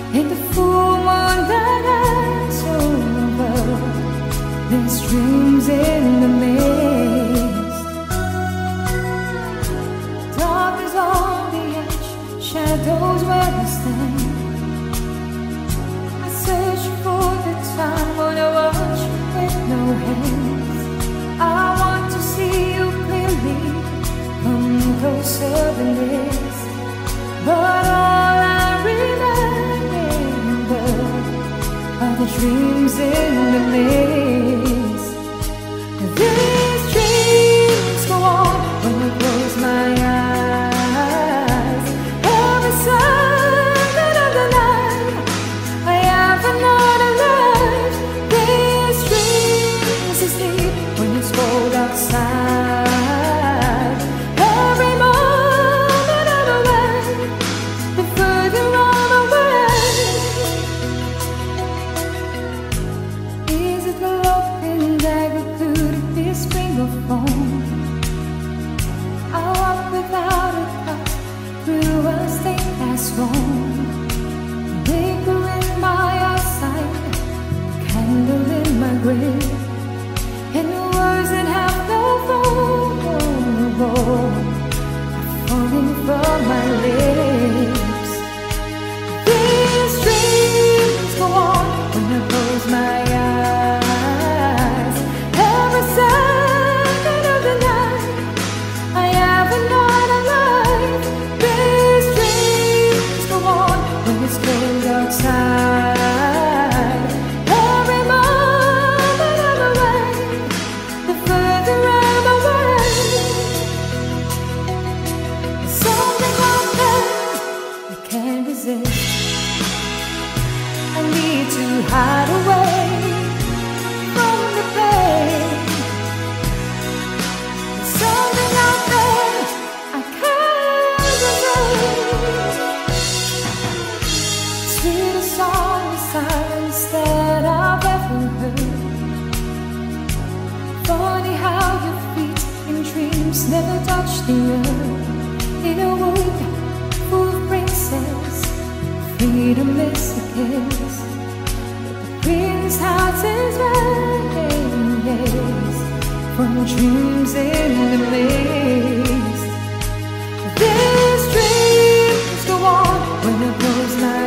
In the full moon that hangs over, there's dreams in the mist. Dark is on the edge, shadows where I stand. I search for the time when I watch with no hands. I want to see you clearly, come closer than this. But all I remember are the dreams in the mist. These dreams go on when I close my eyes. Every second of the night, I have another life. These dreams is deep when it's cold outside. Every moment of the way, the further I'm away. Is it the lock and dagger? Could it be a spring of foam? I walk without a cut through a stained glass room. Liquor in my eyesight, candle in my grave, and the words that have no form are falling from my lips. These dreams go on when I close my eyes. Every second of the night, I have another life. These dreams go on when it's cold outside. Every moment of the way, the further I'm away. There's something out there I can't resist. I need to hide away from the pain. There's something out there I can't resist. Sweetest song of silence that I've ever heard. Funny how your feet in dreams never touch the earth. In a wood full of princes, freedom is a kiss. Prince heart is raised from dreams in the mist. These dreams go on when I close my